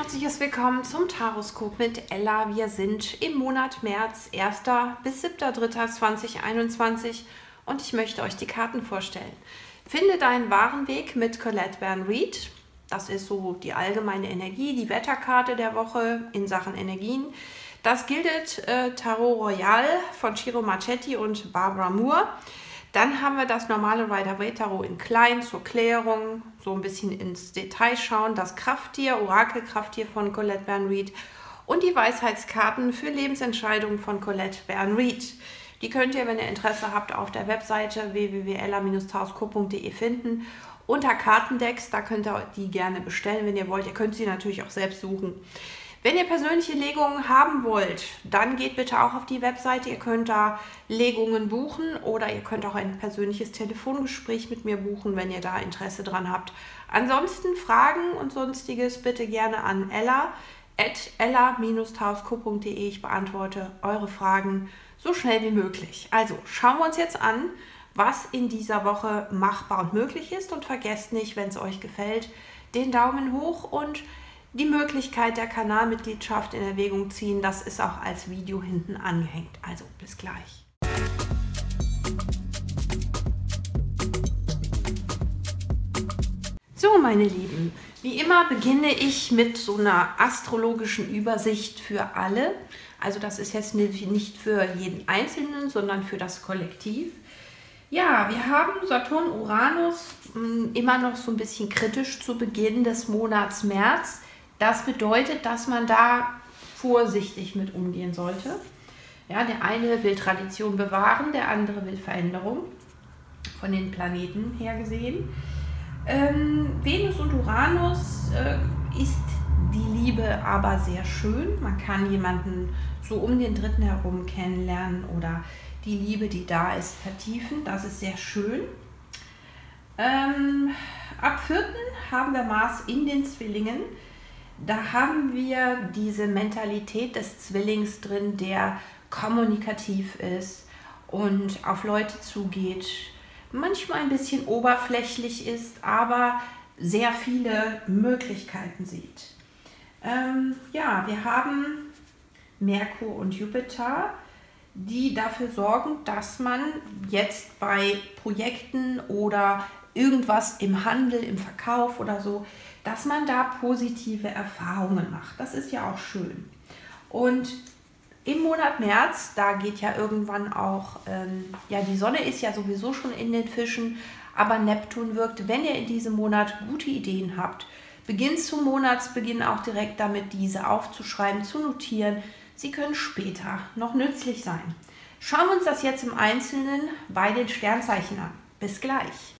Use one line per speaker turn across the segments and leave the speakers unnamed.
herzliches Willkommen zum Taroskop mit Ella. Wir sind im Monat März, 1. bis 7.3.2021 und ich möchte euch die Karten vorstellen. Finde deinen wahren Weg mit Colette Baron-Reid. Das ist so die allgemeine Energie, die Wetterkarte der Woche in Sachen Energien. Das gilt Tarot Royal von Ciro Marchetti und Barbara Moore. Dann haben wir das normale Rider-Waite-Tarot in klein zur Klärung, so ein bisschen ins Detail schauen, das Krafttier, Orakelkrafttier von Colette Baron-Reid und die Weisheitskarten für Lebensentscheidungen von Colette Baron-Reid. Die könnt ihr, wenn ihr Interesse habt, auf der Webseite www.ella-taroskop.de finden. Unter Kartendecks, da könnt ihr die gerne bestellen, wenn ihr wollt. Ihr könnt sie natürlich auch selbst suchen. Wenn ihr persönliche Legungen haben wollt, dann geht bitte auch auf die Webseite. Ihr könnt da Legungen buchen oder ihr könnt auch ein persönliches Telefongespräch mit mir buchen, wenn ihr da Interesse dran habt. Ansonsten Fragen und Sonstiges bitte gerne an ella@ella-taroskop.de. Ich beantworte eure Fragen so schnell wie möglich. Also schauen wir uns jetzt an, was in dieser Woche machbar und möglich ist. Und vergesst nicht, wenn es euch gefällt, den Daumen hoch und die Möglichkeit der Kanalmitgliedschaft in Erwägung ziehen. Das ist auch als Video hinten angehängt. Also bis gleich. So, meine Lieben, wie immer beginne ich mit so einer astrologischen Übersicht für alle. Also das ist jetzt nicht für jeden Einzelnen, sondern für das Kollektiv. Ja, wir haben Saturn, Uranus immer noch so ein bisschen kritisch zu Beginn des Monats März. Das bedeutet, dass man da vorsichtig mit umgehen sollte. Ja, der eine will Tradition bewahren, der andere will Veränderung, von den Planeten her gesehen. Venus und Uranus ist die Liebe aber sehr schön. Man kann jemanden so um den Dritten herum kennenlernen oder die Liebe, die da ist, vertiefen. Das ist sehr schön. Ab 4. haben wir Mars in den Zwillingen. Da haben wir diese Mentalität des Zwillings drin, der kommunikativ ist und auf Leute zugeht, manchmal ein bisschen oberflächlich ist, aber sehr viele Möglichkeiten sieht. Ja, wir haben Merkur und Jupiter, die dafür sorgen, dass man jetzt bei Projekten oder irgendwas im Handel, im Verkauf oder so, dass man da positive Erfahrungen macht. Das ist ja auch schön. Und im Monat März, da geht ja irgendwann auch, ja, die Sonne ist ja sowieso schon in den Fischen, aber Neptun wirkt, wenn ihr in diesem Monat gute Ideen habt, beginnt zum Monatsbeginn auch direkt damit, diese aufzuschreiben, zu notieren. Sie können später noch nützlich sein. Schauen wir uns das jetzt im Einzelnen bei den Sternzeichen an. Bis gleich.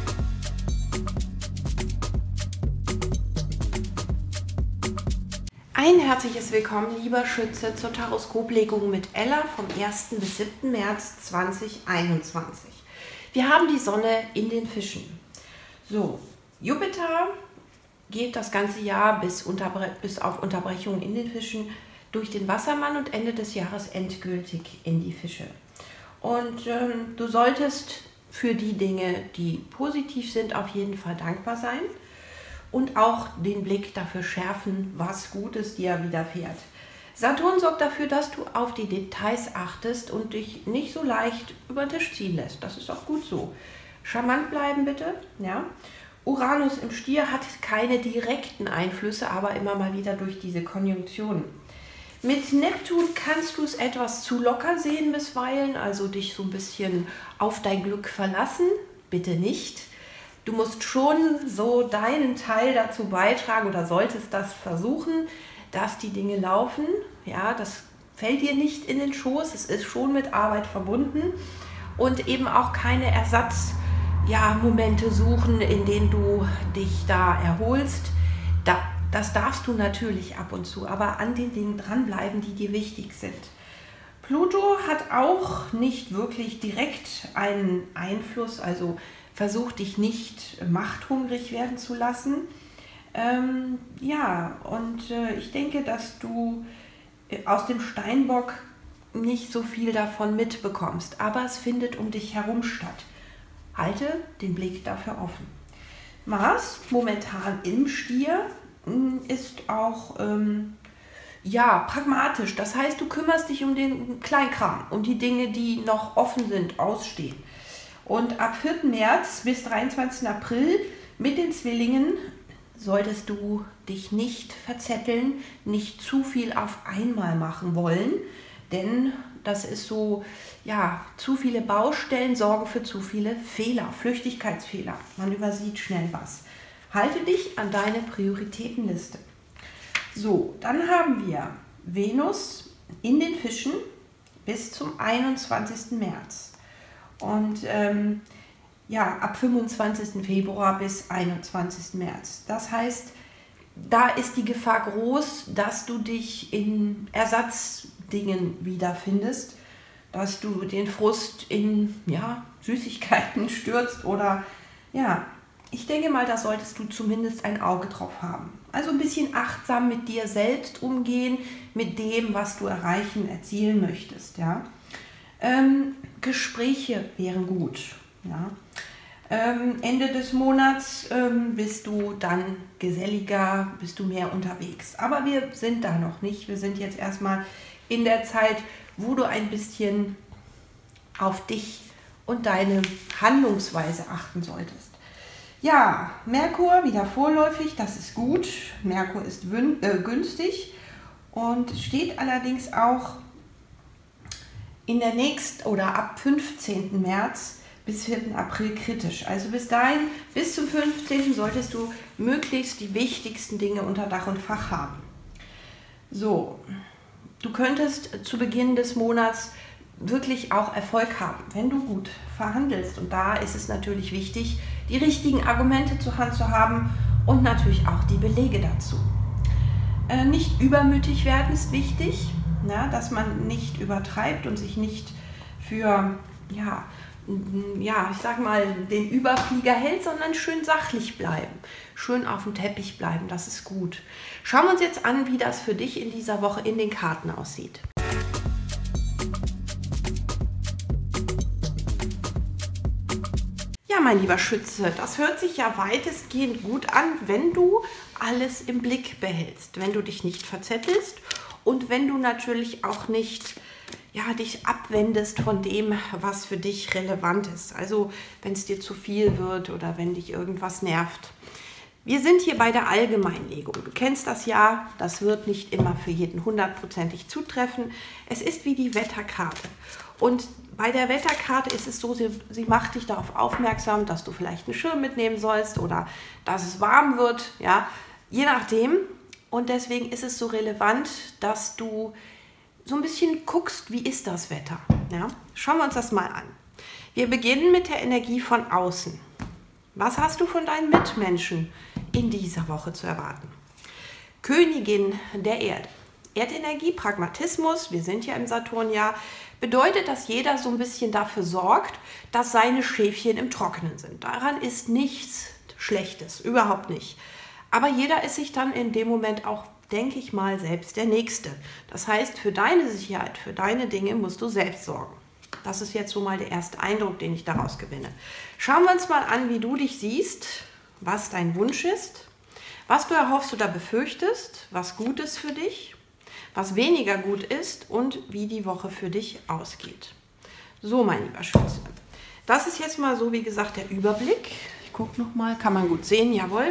Ein herzliches Willkommen, lieber Schütze, zur Taroskoplegung mit Ella vom 1. bis 7. März 2021. Wir haben die Sonne in den Fischen. So, Jupiter geht das ganze Jahr bis auf Unterbrechung in den Fischen durch den Wassermann und Ende des Jahres endgültig in die Fische. Und du solltest für die Dinge, die positiv sind, auf jeden Fall dankbar sein. Und auch den Blick dafür schärfen, was Gutes dir widerfährt. Saturn sorgt dafür, dass du auf die Details achtest und dich nicht so leicht über den Tisch ziehen lässt. Das ist auch gut so. Charmant bleiben bitte. Ja. Uranus im Stier hat keine direkten Einflüsse, aber immer mal wieder durch diese Konjunktionen. Mit Neptun kannst du es etwas zu locker sehen bisweilen, also dich so ein bisschen auf dein Glück verlassen. Bitte nicht. Du musst schon so deinen Teil dazu beitragen oder solltest das versuchen, dass die Dinge laufen. Ja, das fällt dir nicht in den Schoß, es ist schon mit Arbeit verbunden und eben auch keine Ersatzmomente suchen, in denen du dich da erholst. Das darfst du natürlich ab und zu, aber an den Dingen dranbleiben, die dir wichtig sind. Pluto hat auch nicht wirklich direkt einen Einfluss, also versuch dich nicht machthungrig werden zu lassen. Ja, und ich denke, dass du aus dem Steinbock nicht so viel davon mitbekommst, aber es findet um dich herum statt. Halte den Blick dafür offen. Mars momentan im Stier ist auch ja, pragmatisch. Das heißt, du kümmerst dich um den Kleinkram, um die Dinge, die noch offen sind, ausstehen. Und ab 4. März bis 23. April mit den Zwillingen solltest du dich nicht verzetteln, nicht zu viel auf einmal machen wollen, denn das ist so, ja, zu viele Baustellen sorgen für zu viele Fehler, Flüchtigkeitsfehler. Man übersieht schnell was. Halte dich an deine Prioritätenliste. So, dann haben wir Venus in den Fischen bis zum 21. März. Und ja, ab 25. Februar bis 21. März. Das heißt, da ist die Gefahr groß, dass du dich in Ersatzdingen wiederfindest, dass du den Frust in Süßigkeiten stürzt oder ja, ich denke mal, da solltest du zumindest ein Auge drauf haben. Also ein bisschen achtsam mit dir selbst umgehen, mit dem, was du erzielen möchtest. Ja? Gespräche wären gut. Ja? Ende des Monats bist du dann geselliger, bist du mehr unterwegs. Aber wir sind da noch nicht. Wir sind jetzt erstmal in der Zeit, wo du ein bisschen auf dich und deine Handlungsweise achten solltest. Ja, Merkur wieder vorläufig, das ist gut. Merkur ist günstig und steht allerdings auch in der nächsten oder ab 15. März bis 4. April kritisch. Also bis dahin, bis zum 15. solltest du möglichst die wichtigsten Dinge unter Dach und Fach haben. So, du könntest zu Beginn des Monats wirklich auch Erfolg haben, wenn du gut verhandelst. Und da ist es natürlich wichtig, die richtigen Argumente zur Hand zu haben und natürlich auch die Belege dazu. Nicht übermütig werden ist wichtig, dass man nicht übertreibt und sich nicht für, ich sag mal, den Überflieger hält, sondern schön sachlich bleiben, schön auf dem Teppich bleiben, das ist gut. Schauen wir uns jetzt an, wie das für dich in dieser Woche in den Karten aussieht. Ja, mein lieber Schütze, das hört sich ja weitestgehend gut an, wenn du alles im Blick behältst, wenn du dich nicht verzettelst und wenn du natürlich auch nicht dich abwendest von dem, was für dich relevant ist. Also wenn es dir zu viel wird oder wenn dich irgendwas nervt. Wir sind hier bei der Allgemeinlegung. Du kennst das ja, das wird nicht immer für jeden hundertprozentig zutreffen. Es ist wie die Wetterkarte. Und bei der Wetterkarte ist es so, sie macht dich darauf aufmerksam, dass du vielleicht einen Schirm mitnehmen sollst oder dass es warm wird, ja, je nachdem. Und deswegen ist es so relevant, dass du so ein bisschen guckst, wie ist das Wetter. Ja? Schauen wir uns das mal an. Wir beginnen mit der Energie von außen. Was hast du von deinen Mitmenschen in dieser Woche zu erwarten? Königin der Erde. Erdenergie, Pragmatismus, wir sind ja im Saturnjahr, bedeutet, dass jeder so ein bisschen dafür sorgt, dass seine Schäfchen im Trockenen sind. Daran ist nichts Schlechtes, überhaupt nicht. Aber jeder ist sich dann in dem Moment auch, denke ich mal, selbst der Nächste. Das heißt, für deine Sicherheit, für deine Dinge musst du selbst sorgen. Das ist jetzt so mal der erste Eindruck, den ich daraus gewinne. Schauen wir uns mal an, wie du dich siehst, was dein Wunsch ist, was du erhoffst oder befürchtest, was gut ist für dich, was weniger gut ist und wie die Woche für dich ausgeht. So, mein lieber Schütze, das ist jetzt mal so, wie gesagt, der Überblick. Ich gucke nochmal, kann man gut sehen, jawohl.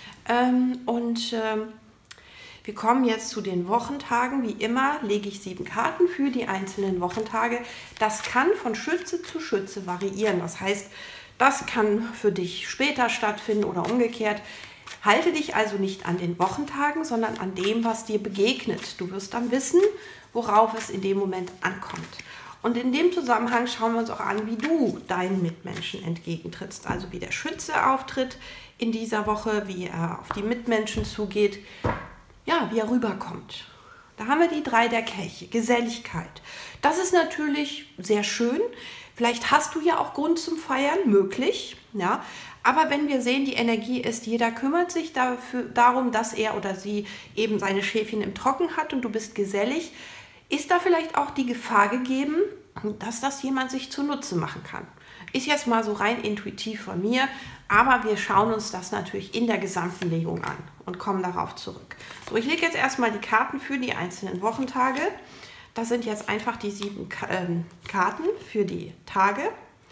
Wir kommen jetzt zu den Wochentagen. Wie immer lege ich 7 Karten für die einzelnen Wochentage. Das kann von Schütze zu Schütze variieren. Das heißt, das kann für dich später stattfinden oder umgekehrt. Halte dich also nicht an den Wochentagen, sondern an dem, was dir begegnet. Du wirst dann wissen, worauf es in dem Moment ankommt. Und in dem Zusammenhang schauen wir uns auch an, wie du deinen Mitmenschen entgegentrittst. Also wie der Schütze auftritt in dieser Woche, wie er auf die Mitmenschen zugeht, ja, wie er rüberkommt. Da haben wir die 3 der Kelche, Geselligkeit. Das ist natürlich sehr schön. Vielleicht hast du ja auch Grund zum Feiern, möglich, ja. Aber wenn wir sehen, die Energie ist, jeder kümmert sich darum, dass er oder sie eben seine Schäfchen im Trocken hat und du bist gesellig, ist da vielleicht auch die Gefahr gegeben, dass das jemand sich zunutze machen kann. Ist jetzt mal so rein intuitiv von mir, aber wir schauen uns das natürlich in der gesamten Legung an und kommen darauf zurück. So, ich lege jetzt erstmal die Karten für die einzelnen Wochentage. Das sind jetzt einfach die 7 Karten für die Tage.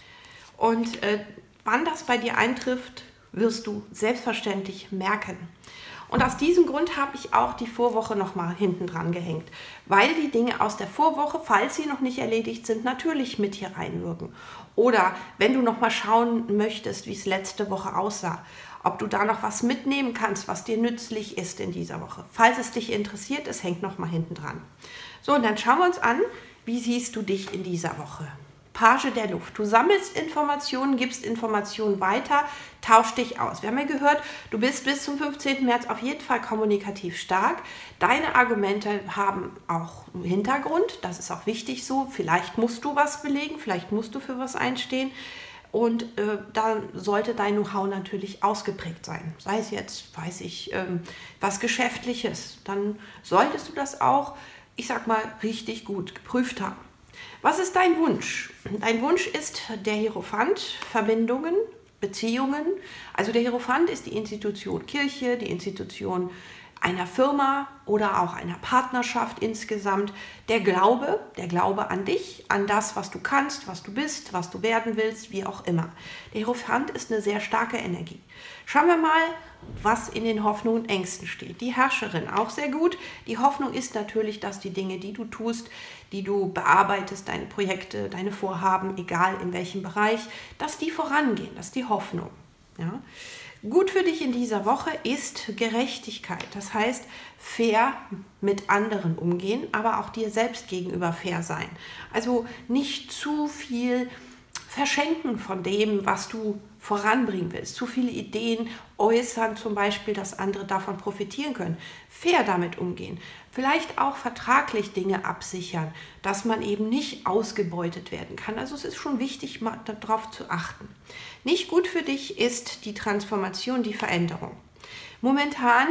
Und wann das bei dir eintrifft, wirst du selbstverständlich merken. Und aus diesem Grund habe ich auch die Vorwoche nochmal hinten dran gehängt, weil die Dinge aus der Vorwoche, falls sie noch nicht erledigt sind, natürlich mit hier reinwirken. Oder wenn du nochmal schauen möchtest, wie es letzte Woche aussah, ob du da noch was mitnehmen kannst, was dir nützlich ist in dieser Woche. Falls es dich interessiert, es hängt nochmal hinten dran. So, und dann schauen wir uns an, wie siehst du dich in dieser Woche? Page der Luft. Du sammelst Informationen, gibst Informationen weiter, tausch dich aus. Wir haben ja gehört, du bist bis zum 15. März auf jeden Fall kommunikativ stark. Deine Argumente haben auch einen Hintergrund, das ist auch wichtig so. Vielleicht musst du was belegen, vielleicht musst du für was einstehen. Und dann sollte dein Know-how natürlich ausgeprägt sein. Sei es jetzt, weiß ich, was Geschäftliches. Dann solltest du das auch, ich sag mal, richtig gut geprüft haben. Was ist dein Wunsch? Dein Wunsch ist der Hierophant, Verbindungen, Beziehungen. Also der Hierophant ist die Institution Kirche, die Institution einer Firma oder auch einer Partnerschaft insgesamt. Der Glaube an dich, an das, was du kannst, was du bist, was du werden willst, wie auch immer. Der Hierophant ist eine sehr starke Energie. Schauen wir mal, was in den Hoffnungen und Ängsten steht. Die Herrscherin, auch sehr gut. Die Hoffnung ist natürlich, dass die Dinge, die du tust, die du bearbeitest, deine Projekte, deine Vorhaben, egal in welchem Bereich, dass die vorangehen. Das ist die Hoffnung. Ja? Gut für dich in dieser Woche ist Gerechtigkeit. Das heißt, fair mit anderen umgehen, aber auch dir selbst gegenüber fair sein. Also nicht zu viel verschenken von dem, was du voranbringen willst. Zu viele Ideen äußern, zum Beispiel, dass andere davon profitieren können. Fair damit umgehen. Vielleicht auch vertraglich Dinge absichern, dass man eben nicht ausgebeutet werden kann. Also es ist schon wichtig, mal darauf zu achten. Nicht gut für dich ist die Transformation, die Veränderung. Momentan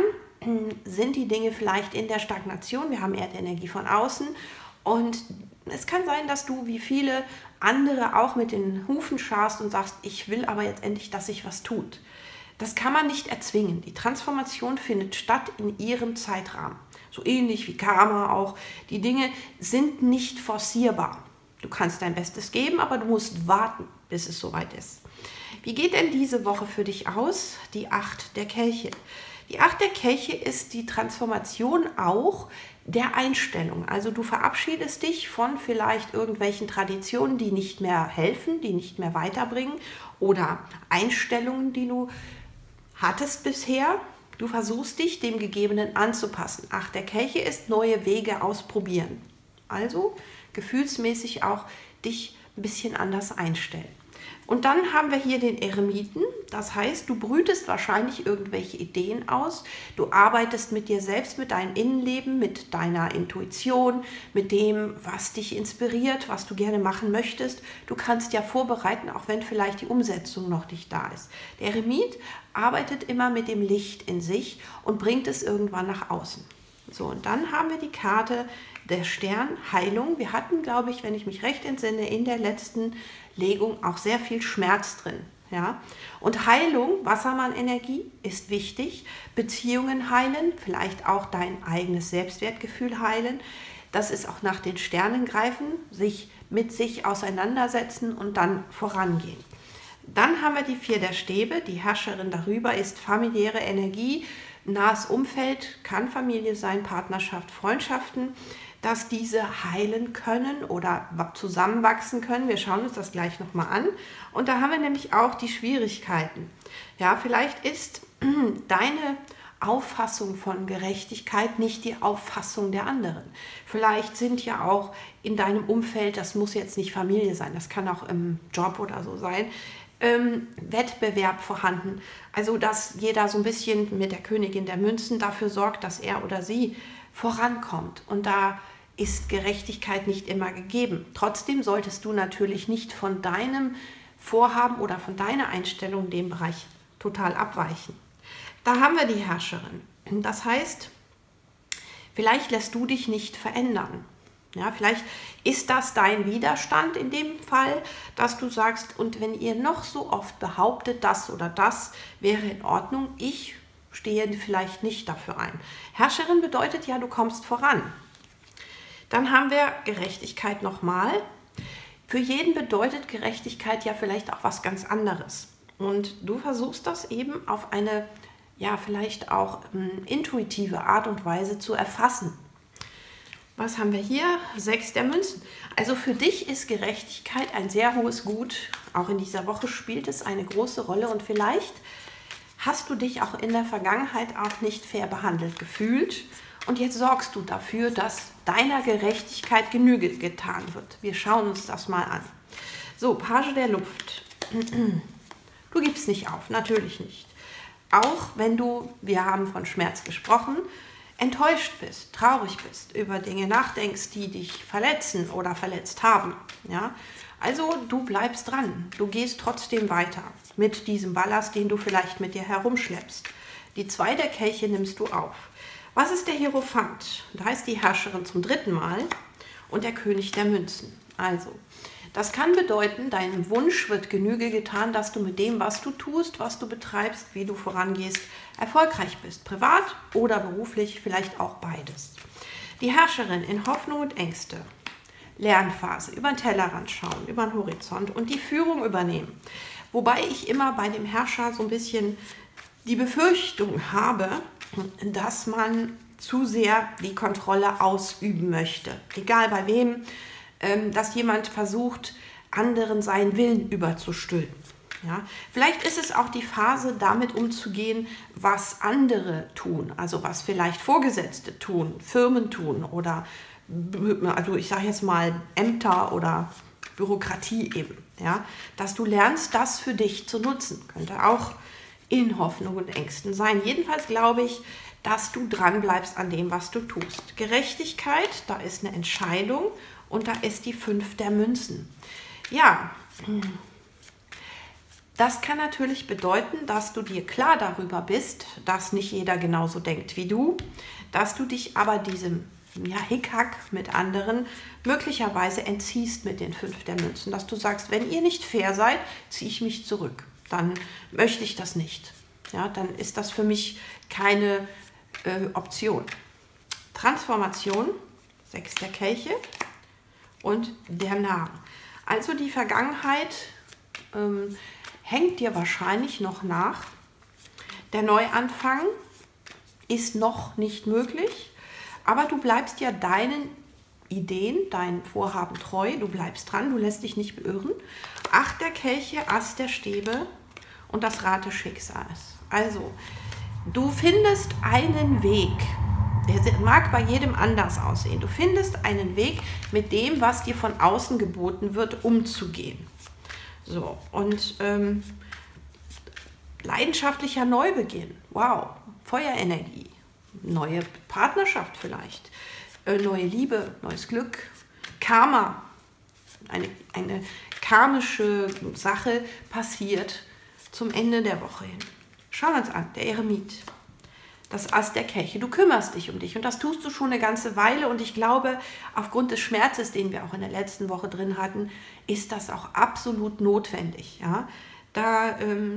sind die Dinge vielleicht in der Stagnation. Wir haben Erdenergie von außen und es kann sein, dass du wie viele andere auch mit den Hufen scharst und sagst, ich will aber jetzt endlich, dass sich was tut. Das kann man nicht erzwingen. Die Transformation findet statt in ihrem Zeitrahmen. So ähnlich wie Karma auch. Die Dinge sind nicht forcierbar. Du kannst dein Bestes geben, aber du musst warten, bis es soweit ist. Wie geht denn diese Woche für dich aus? Die 8 der Kelche. Die 8 der Kelche ist die Transformation auch der Einstellung. Also du verabschiedest dich von vielleicht irgendwelchen Traditionen, die nicht mehr helfen, die nicht mehr weiterbringen oder Einstellungen, die du hattest bisher. Du versuchst dich dem Gegebenen anzupassen. 8 der Kelche ist neue Wege ausprobieren. Also gefühlsmäßig auch dich ein bisschen anders einstellen. Und dann haben wir hier den Eremiten, das heißt, du brütest wahrscheinlich irgendwelche Ideen aus, du arbeitest mit dir selbst, mit deinem Innenleben, mit deiner Intuition, mit dem, was dich inspiriert, was du gerne machen möchtest. Du kannst ja vorbereiten, auch wenn vielleicht die Umsetzung noch nicht da ist. Der Eremit arbeitet immer mit dem Licht in sich und bringt es irgendwann nach außen. So, und dann haben wir die Karte der Stern, Heilung. Wir hatten, glaube ich, wenn ich mich recht entsinne, in der letzten Legung auch sehr viel Schmerz drin. Ja? Und Heilung, Wassermann-Energie, ist wichtig. Beziehungen heilen, vielleicht auch dein eigenes Selbstwertgefühl heilen. Das ist auch nach den Sternen greifen, sich mit sich auseinandersetzen und dann vorangehen. Dann haben wir die 4 der Stäbe. Die Herrscherin darüber ist familiäre Energie. Nahes Umfeld kann Familie sein, Partnerschaft, Freundschaften, dass diese heilen können oder zusammenwachsen können. Wir schauen uns das gleich nochmal an. Und da haben wir nämlich auch die Schwierigkeiten. Ja, vielleicht ist deine Auffassung von Gerechtigkeit nicht die Auffassung der anderen. Vielleicht sind ja auch in deinem Umfeld, das muss jetzt nicht Familie sein, das kann auch im Job oder so sein, Wettbewerb vorhanden. Also dass jeder so ein bisschen mit der Königin der Münzen dafür sorgt, dass er oder sie vorankommt. Und da ist Gerechtigkeit nicht immer gegeben. Trotzdem solltest du natürlich nicht von deinem Vorhaben oder von deiner Einstellung in dem Bereich total abweichen. Da haben wir die Herrscherin. Das heißt, vielleicht lässt du dich nicht verändern. Ja, vielleicht ist das dein Widerstand in dem Fall, dass du sagst, und wenn ihr noch so oft behauptet, das oder das wäre in Ordnung, ich stehe vielleicht nicht dafür ein. Herrscherin bedeutet ja, du kommst voran. Dann haben wir Gerechtigkeit nochmal. Für jeden bedeutet Gerechtigkeit ja vielleicht auch was ganz anderes. Und du versuchst das eben auf eine, ja, vielleicht auch intuitive Art und Weise zu erfassen. Was haben wir hier? 6 der Münzen. Also für dich ist Gerechtigkeit ein sehr hohes Gut. Auch in dieser Woche spielt es eine große Rolle und vielleicht hast du dich auch in der Vergangenheit auch nicht fair behandelt gefühlt und jetzt sorgst du dafür, dass deiner Gerechtigkeit Genüge getan wird. Wir schauen uns das mal an. So, Page der Luft. Du gibst nicht auf, natürlich nicht. Auch wenn du, wir haben von Schmerz gesprochen, enttäuscht bist, traurig bist, über Dinge nachdenkst, die dich verletzen oder verletzt haben. Ja? Also du bleibst dran, du gehst trotzdem weiter mit diesem Ballast, den du vielleicht mit dir herumschleppst. Die 2 der Kelche nimmst du auf. Was ist der Hierophant? Da ist die Herrscherin zum 3. Mal und der König der Münzen. Also, das kann bedeuten, deinem Wunsch wird Genüge getan, dass du mit dem, was du tust, was du betreibst, wie du vorangehst, erfolgreich bist. Privat oder beruflich, vielleicht auch beides. Die Herrscherin in Hoffnung und Ängste. Lernphase, über den Tellerrand schauen, über den Horizont und die Führung übernehmen. Wobei ich immer bei dem Herrscher so ein bisschen die Befürchtung habe, dass man zu sehr die Kontrolle ausüben möchte. Egal bei wem, dass jemand versucht, anderen seinen Willen überzustülpen. Ja? Vielleicht ist es auch die Phase, damit umzugehen, was andere tun, also was vielleicht Vorgesetzte tun, Firmen tun oder, also ich sage jetzt mal Ämter oder Bürokratie eben. Ja? Dass du lernst, das für dich zu nutzen. Könnte auch in Hoffnung und Ängsten sein. Jedenfalls glaube ich, dass du dran bleibst an dem, was du tust. Gerechtigkeit, da ist eine Entscheidung und da ist die 5 der Münzen. Ja, das kann natürlich bedeuten, dass du dir klar darüber bist, dass nicht jeder genauso denkt wie du, dass du dich aber diesem Hickhack mit anderen möglicherweise entziehst mit den 5 der Münzen, dass du sagst, wenn ihr nicht fair seid, ziehe ich mich zurück. Dann möchte ich das nicht. Ja, dann ist das für mich keine Option. Transformation, 6 der Kelche und der Narr. Also die Vergangenheit hängt dir wahrscheinlich noch nach. Der Neuanfang ist noch nicht möglich, aber du bleibst ja deinen Ideen, deinen Vorhaben treu, du bleibst dran, du lässt dich nicht beirren. 8 der Kelche, Ass der Stäbe und das Rad des Schicksals. Also, du findest einen Weg, der mag bei jedem anders aussehen. Du findest einen Weg, mit dem, was dir von außen geboten wird, umzugehen. So, und leidenschaftlicher Neubeginn, wow, Feuerenergie, neue Partnerschaft vielleicht, neue Liebe, neues Glück, Karma, eine karmische Sache passiert zum Ende der Woche hin. Schauen wir uns an, der Eremit, das Ass der Kelche. Du kümmerst dich um dich und das tust du schon eine ganze Weile und ich glaube, aufgrund des Schmerzes, den wir auch in der letzten Woche drin hatten, ist das auch absolut notwendig. Ja? Da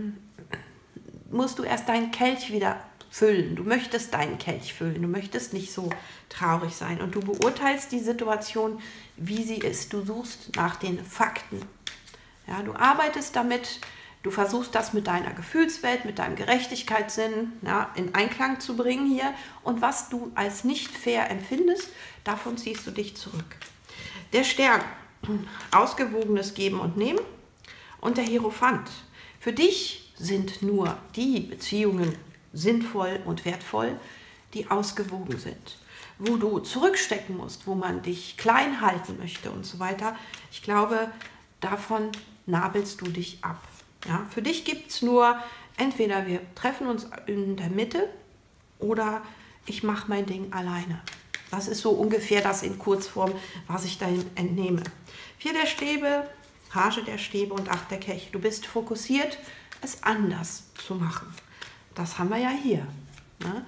musst du erst deinen Kelch wieder füllen. Du möchtest deinen Kelch füllen, du möchtest nicht so traurig sein und du beurteilst die Situation, wie sie ist. Du suchst nach den Fakten. Ja, du arbeitest damit, du versuchst das mit deiner Gefühlswelt, mit deinem Gerechtigkeitssinn in Einklang zu bringen hier und was du als nicht fair empfindest, davon ziehst du dich zurück. Der Stern, ausgewogenes Geben und Nehmen und der Hierophant. Für dich sind nur die Beziehungen sinnvoll und wertvoll, die ausgewogen sind. Wo du zurückstecken musst, wo man dich klein halten möchte und so weiter. Ich glaube, davon nabelst du dich ab. Ja, für dich gibt es nur, entweder wir treffen uns in der Mitte oder ich mache mein Ding alleine. Das ist so ungefähr das in Kurzform, was ich da entnehme. 4 der Stäbe, Page der Stäbe und 8 der Kelche. Du bist fokussiert, es anders zu machen. Das haben wir ja hier. Ne?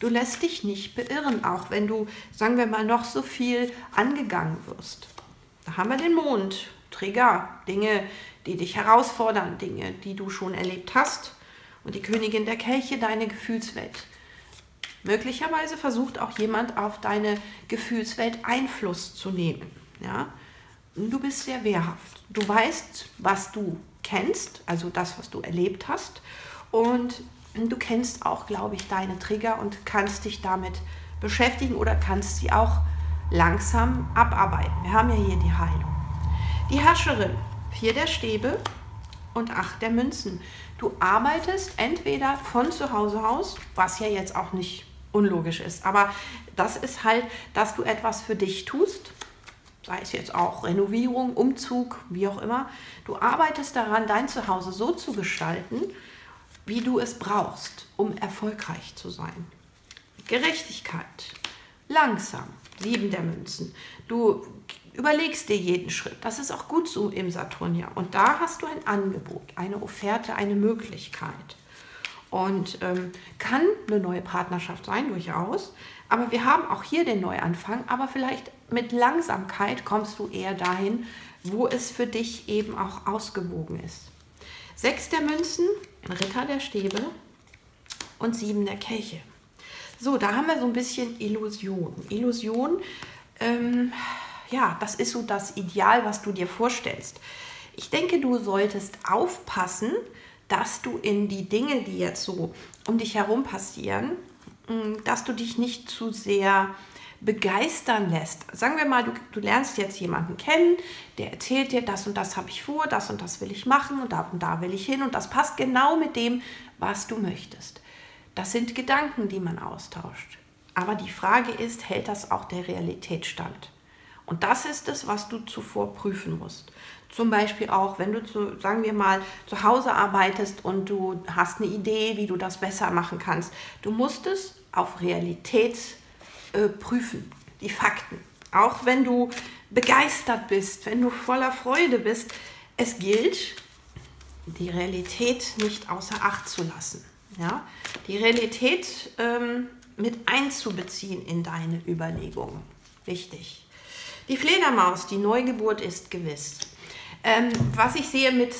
Du lässt dich nicht beirren, auch wenn du, sagen wir mal, noch so viel angegangen wirst. Da haben wir den Mond, Trigger, Dinge, die dich herausfordern, Dinge, die du schon erlebt hast. Und die Königin der Kelche, deine Gefühlswelt. Möglicherweise versucht auch jemand auf deine Gefühlswelt Einfluss zu nehmen. Ja? Du bist sehr wehrhaft. Du weißt, was du kennst, also das, was du erlebt hast. Und du kennst auch, glaube ich, deine Trigger und kannst dich damit beschäftigen oder kannst sie auch langsam abarbeiten. Wir haben ja hier die Heilung. Die Herrscherin, 4 der Stäbe und 8 der Münzen. Du arbeitest entweder von zu Hause aus, was ja jetzt auch nicht unlogisch ist, aber das ist halt, dass du etwas für dich tust, sei es jetzt auch Renovierung, Umzug, wie auch immer. Du arbeitest daran, dein Zuhause so zu gestalten, wie du es brauchst, um erfolgreich zu sein. Gerechtigkeit, langsam, 7 der Münzen. Du überlegst dir jeden Schritt. Das ist auch gut so im Saturn. Und da hast du ein Angebot, eine Offerte, eine Möglichkeit. Und kann eine neue Partnerschaft sein, durchaus. Aber wir haben auch hier den Neuanfang. Aber vielleicht mit Langsamkeit kommst du eher dahin, wo es für dich eben auch ausgewogen ist. 6 der Münzen, Ritter der Stäbe und 7 der Kelche. So, da haben wir so ein bisschen Illusion. Illusion, ja, das ist so das Ideal, was du dir vorstellst. Ich denke, du solltest aufpassen, dass du in die Dinge, die jetzt so um dich herum passieren, dass du dich nicht zu sehr begeistern lässt. Sagen wir mal, du lernst jetzt jemanden kennen, der erzählt dir, das und das habe ich vor, das und das will ich machen und da will ich hin und das passt genau mit dem, was du möchtest. Das sind Gedanken, die man austauscht. Aber die Frage ist, hält das auch der Realität stand? Und das ist es, was du zuvor prüfen musst. Zum Beispiel auch, wenn du, sagen wir mal, zu Hause arbeitest und du hast eine Idee, wie du das besser machen kannst. Du musst es auf Realität prüfen, die Fakten. Auch wenn du begeistert bist, wenn du voller Freude bist, es gilt, die Realität nicht außer Acht zu lassen. Ja? Die Realität mit einzubeziehen in deine Überlegungen. Wichtig. Die Fledermaus, die Neugeburt ist gewiss. Was ich sehe mit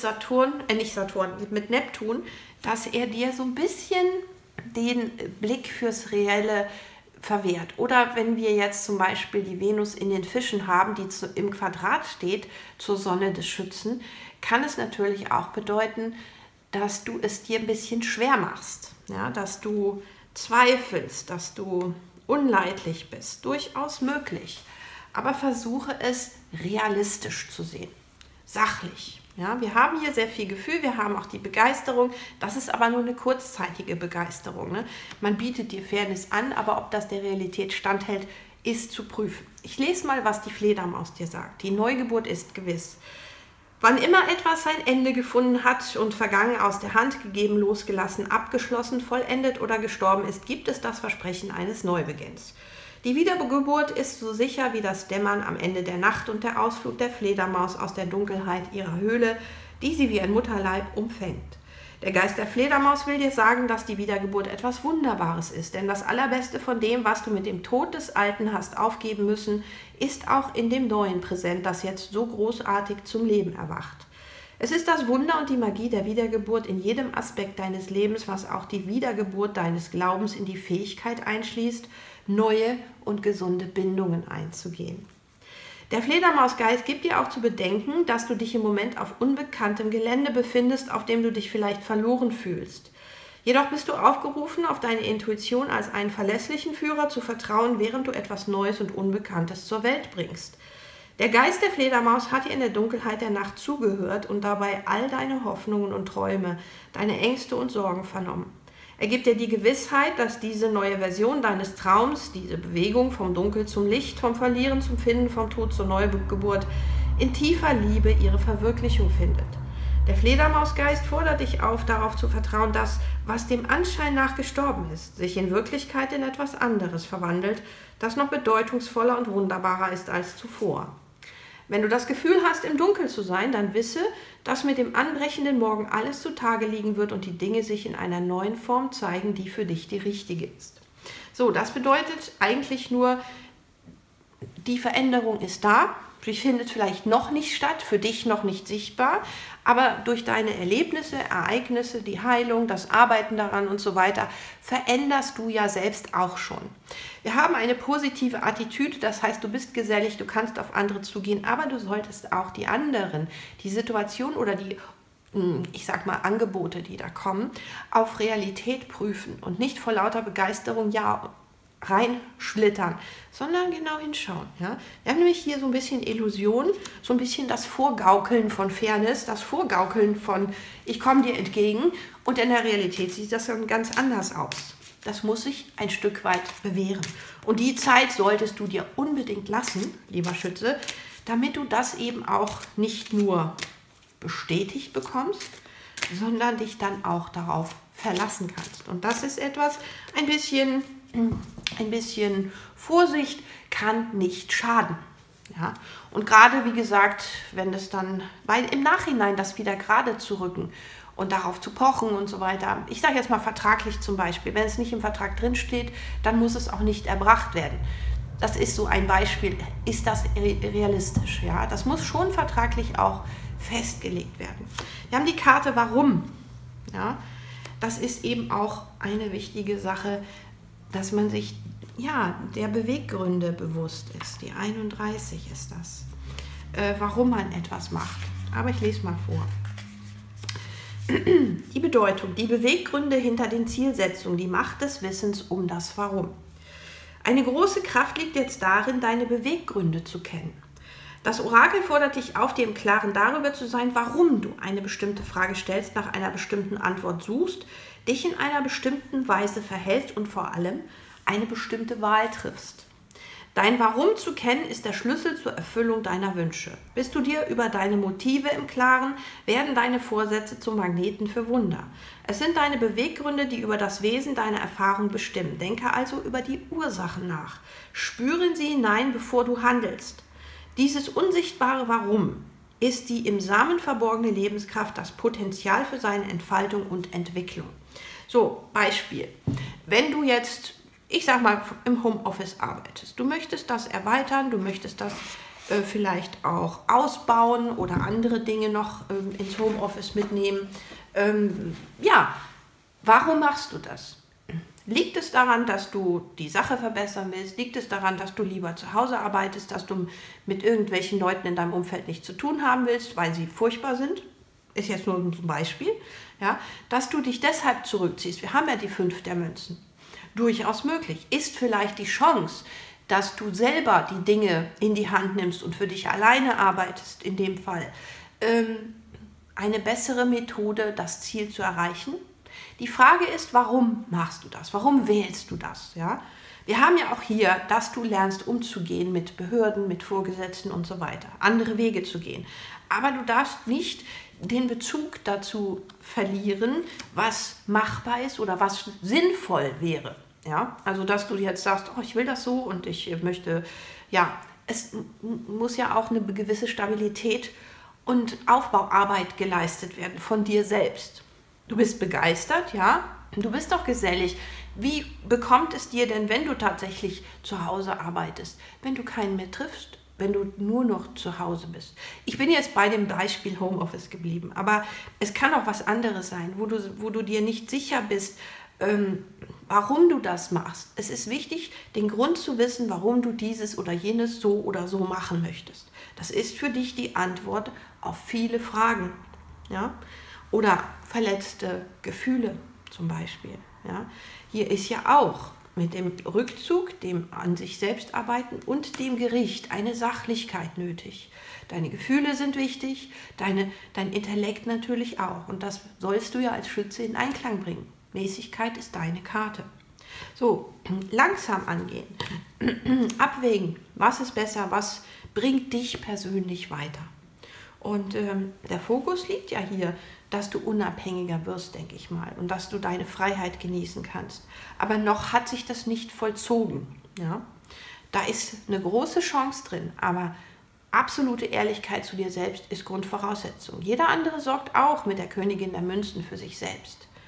mit Neptun, dass er dir so ein bisschen den Blick fürs Reelle verwehrt. Oder wenn wir jetzt zum Beispiel die Venus in den Fischen haben, die im Quadrat steht zur Sonne des Schützen, kann es natürlich auch bedeuten, dass du es dir ein bisschen schwer machst. Ja, dass du zweifelst, dass du unleidlich bist. Durchaus möglich. Aber versuche es realistisch zu sehen. Sachlich. Ja, wir haben hier sehr viel Gefühl, wir haben auch die Begeisterung. Das ist aber nur eine kurzzeitige Begeisterung. Ne? Man bietet dir Fairness an, aber ob das der Realität standhält, ist zu prüfen. Ich lese mal, was die Fledermaus dir sagt. Die Neugeburt ist gewiss. Wann immer etwas sein Ende gefunden hat und vergangen, aus der Hand gegeben, losgelassen, abgeschlossen, vollendet oder gestorben ist, gibt es das Versprechen eines Neubeginns. Die Wiedergeburt ist so sicher wie das Dämmern am Ende der Nacht und der Ausflug der Fledermaus aus der Dunkelheit ihrer Höhle, die sie wie ein Mutterleib umfängt. Der Geist der Fledermaus will dir sagen, dass die Wiedergeburt etwas Wunderbares ist, denn das Allerbeste von dem, was du mit dem Tod des Alten hast aufgeben müssen, ist auch in dem Neuen präsent, das jetzt so großartig zum Leben erwacht. Es ist das Wunder und die Magie der Wiedergeburt in jedem Aspekt deines Lebens, was auch die Wiedergeburt deines Glaubens in die Fähigkeit einschließt, neue und gesunde Bindungen einzugehen. Der Fledermausgeist gibt dir auch zu bedenken, dass du dich im Moment auf unbekanntem Gelände befindest, auf dem du dich vielleicht verloren fühlst. Jedoch bist du aufgerufen, auf deine Intuition als einen verlässlichen Führer zu vertrauen, während du etwas Neues und Unbekanntes zur Welt bringst. Der Geist der Fledermaus hat dir in der Dunkelheit der Nacht zugehört und dabei all deine Hoffnungen und Träume, deine Ängste und Sorgen vernommen. Er gibt dir die Gewissheit, dass diese neue Version deines Traums, diese Bewegung vom Dunkel zum Licht, vom Verlieren zum Finden, vom Tod zur Neugeburt, in tiefer Liebe ihre Verwirklichung findet. Der Fledermausgeist fordert dich auf, darauf zu vertrauen, dass, was dem Anschein nach gestorben ist, sich in Wirklichkeit in etwas anderes verwandelt, das noch bedeutungsvoller und wunderbarer ist als zuvor. Wenn du das Gefühl hast, im Dunkeln zu sein, dann wisse, dass mit dem anbrechenden Morgen alles zutage liegen wird und die Dinge sich in einer neuen Form zeigen, die für dich die richtige ist. So, das bedeutet eigentlich nur, die Veränderung ist da. Sie findet vielleicht noch nicht statt, für dich noch nicht sichtbar, aber durch deine Erlebnisse, Ereignisse, die Heilung, das Arbeiten daran und so weiter, veränderst du ja selbst auch schon. Wir haben eine positive Attitüde, das heißt, du bist gesellig, du kannst auf andere zugehen, aber du solltest auch die anderen, die Situation oder die, ich sag mal, Angebote, die da kommen, auf Realität prüfen und nicht vor lauter Begeisterung ja reinschlittern, sondern genau hinschauen. Ja? Wir haben nämlich hier so ein bisschen Illusion, so ein bisschen das Vorgaukeln von Fairness, das Vorgaukeln von ich komme dir entgegen und in der Realität sieht das dann ganz anders aus. Das muss sich ein Stück weit bewähren. Und die Zeit solltest du dir unbedingt lassen, lieber Schütze, damit du das eben auch nicht nur bestätigt bekommst, sondern dich dann auch darauf verlassen kannst. Und das ist etwas, ein bisschen Vorsicht kann nicht schaden. Ja? Und gerade, wie gesagt, wenn es dann, weil im Nachhinein das wieder gerade zu rücken und darauf zu pochen und so weiter, ich sage jetzt mal vertraglich zum Beispiel, wenn es nicht im Vertrag drin steht, dann muss es auch nicht erbracht werden. Das ist so ein Beispiel, ist das realistisch? Ja? Das muss schon vertraglich auch festgelegt werden. Wir haben die Karte Warum. Ja? Das ist eben auch eine wichtige Sache, dass man sich der Beweggründe bewusst ist. Die 31 ist das, warum man etwas macht. Aber ich lese mal vor. Die Bedeutung, die Beweggründe hinter den Zielsetzungen, die Macht des Wissens um das Warum. Eine große Kraft liegt jetzt darin, deine Beweggründe zu kennen. Das Orakel fordert dich auf, dir im Klaren darüber zu sein, warum du eine bestimmte Frage stellst, nach einer bestimmten Antwort suchst, dich in einer bestimmten Weise verhältst und vor allem eine bestimmte Wahl triffst. Dein Warum zu kennen ist der Schlüssel zur Erfüllung deiner Wünsche. Bist du dir über deine Motive im Klaren, werden deine Vorsätze zum Magneten für Wunder. Es sind deine Beweggründe, die über das Wesen deiner Erfahrung bestimmen. Denke also über die Ursachen nach. Spüren sie hinein, bevor du handelst. Dieses unsichtbare Warum ist die im Samen verborgene Lebenskraft, das Potenzial für seine Entfaltung und Entwicklung. So, Beispiel. Wenn du jetzt, ich sag mal, im Homeoffice arbeitest, du möchtest das erweitern, du möchtest das vielleicht auch ausbauen oder andere Dinge noch ins Homeoffice mitnehmen. Warum machst du das? Liegt es daran, dass du die Sache verbessern willst? Liegt es daran, dass du lieber zu Hause arbeitest, dass du mit irgendwelchen Leuten in deinem Umfeld nichts zu tun haben willst, weil sie furchtbar sind? Ist jetzt nur ein Beispiel. Ja? Dass du dich deshalb zurückziehst. Wir haben ja die 5 der Münzen. Durchaus möglich. Ist vielleicht die Chance, dass du selber die Dinge in die Hand nimmst und für dich alleine arbeitest, in dem Fall, eine bessere Methode, das Ziel zu erreichen? Die Frage ist, warum machst du das? Warum wählst du das? Ja? Wir haben ja auch hier, dass du lernst, umzugehen mit Behörden, mit Vorgesetzten und so weiter. Andere Wege zu gehen. Aber du darfst nicht den Bezug dazu verlieren, was machbar ist oder was sinnvoll wäre. Ja? Also, dass du jetzt sagst, oh, ich will das so und ich möchte, es muss ja auch eine gewisse Stabilität und Aufbauarbeit geleistet werden von dir selbst. Du bist begeistert, ja, du bist doch gesellig. Wie bekommt es dir denn, wenn du tatsächlich zu Hause arbeitest, wenn du keinen mehr triffst, wenn du nur noch zu Hause bist? Ich bin jetzt bei dem Beispiel Homeoffice geblieben, aber es kann auch was anderes sein, wo du dir nicht sicher bist, warum du das machst. Es ist wichtig, den Grund zu wissen, warum du dieses oder jenes so oder so machen möchtest. Das ist für dich die Antwort auf viele Fragen, ja. Oder verletzte Gefühle zum Beispiel. Ja. Hier ist ja auch mit dem Rückzug, dem an sich selbst arbeiten und dem Gericht eine Sachlichkeit nötig. Deine Gefühle sind wichtig, dein Intellekt natürlich auch. Und das sollst du ja als Schütze in Einklang bringen. Mäßigkeit ist deine Karte. So, langsam angehen, abwägen, was ist besser, was bringt dich persönlich weiter. Und der Fokus liegt ja hier, dass du unabhängiger wirst, denke ich mal, und dass du deine Freiheit genießen kannst. Aber noch hat sich das nicht vollzogen. Ja? Da ist eine große Chance drin, aber absolute Ehrlichkeit zu dir selbst ist Grundvoraussetzung. Jeder andere sorgt auch mit der Königin der Münzen für sich selbst.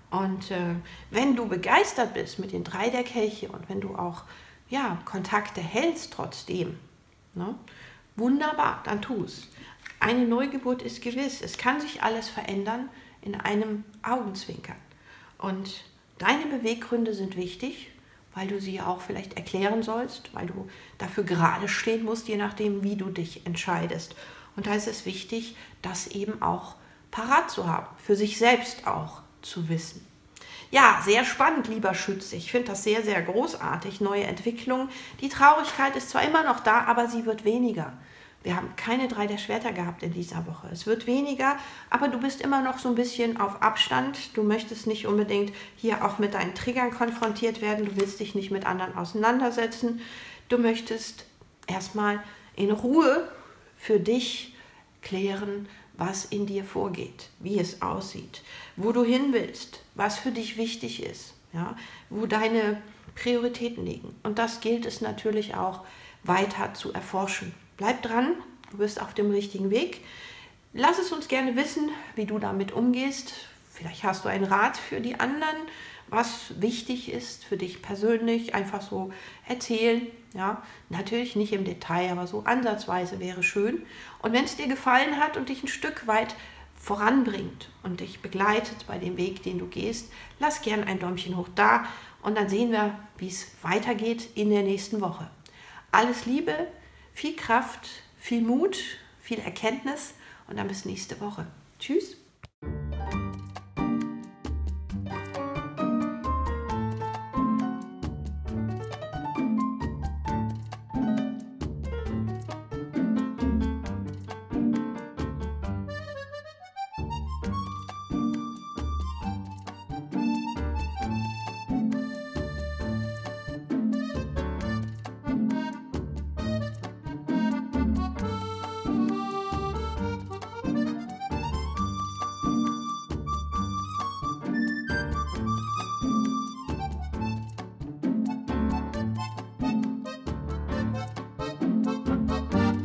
Und wenn du begeistert bist mit den 3 der Kelche und wenn du auch Kontakte hältst trotzdem, ne, wunderbar, dann tu es. Eine Neugeburt ist gewiss. Es kann sich alles verändern in einem Augenzwinkern. Und deine Beweggründe sind wichtig, weil du sie auch vielleicht erklären sollst, weil du dafür gerade stehen musst, je nachdem, wie du dich entscheidest. Und da ist es wichtig, das eben auch parat zu haben, für sich selbst auch zu wissen. Ja, sehr spannend, lieber Schütze. Ich finde das sehr, sehr großartig, neue Entwicklung. Die Traurigkeit ist zwar immer noch da, aber sie wird weniger. Wir haben keine 3 der Schwerter gehabt in dieser Woche. Es wird weniger, aber du bist immer noch so ein bisschen auf Abstand. Du möchtest nicht unbedingt hier auch mit deinen Triggern konfrontiert werden. Du willst dich nicht mit anderen auseinandersetzen. Du möchtest erstmal in Ruhe für dich klären, was in dir vorgeht, wie es aussieht, wo du hin willst, was für dich wichtig ist, ja, wo deine Prioritäten liegen. Und das gilt es natürlich auch weiter zu erforschen. Bleib dran, du bist auf dem richtigen Weg. Lass es uns gerne wissen, wie du damit umgehst. Vielleicht hast du einen Rat für die anderen, was wichtig ist für dich persönlich. Einfach so erzählen. Ja, natürlich nicht im Detail, aber so ansatzweise wäre schön. Und wenn es dir gefallen hat und dich ein Stück weit voranbringt und dich begleitet bei dem Weg, den du gehst, lass gern ein Däumchen hoch da und dann sehen wir, wie es weitergeht in der nächsten Woche. Alles Liebe, viel Kraft, viel Mut, viel Erkenntnis und dann bis nächste Woche. Tschüss.